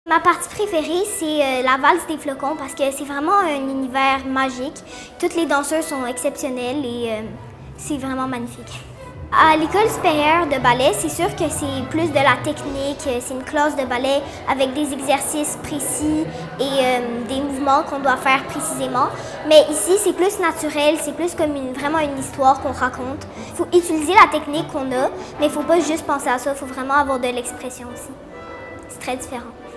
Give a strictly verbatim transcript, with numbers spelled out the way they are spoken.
Ma partie préférée, c'est euh, la valse des flocons parce que c'est vraiment un univers magique. Toutes les danseuses sont exceptionnelles et euh, c'est vraiment magnifique. À l'école supérieure de ballet, c'est sûr que c'est plus de la technique, c'est une classe de ballet avec des exercices précis et euh, des mouvements qu'on doit faire précisément. Mais ici, c'est plus naturel, c'est plus comme une, vraiment une histoire qu'on raconte. Il faut utiliser la technique qu'on a, mais il ne faut pas juste penser à ça, il faut vraiment avoir de l'expression aussi. C'est très différent.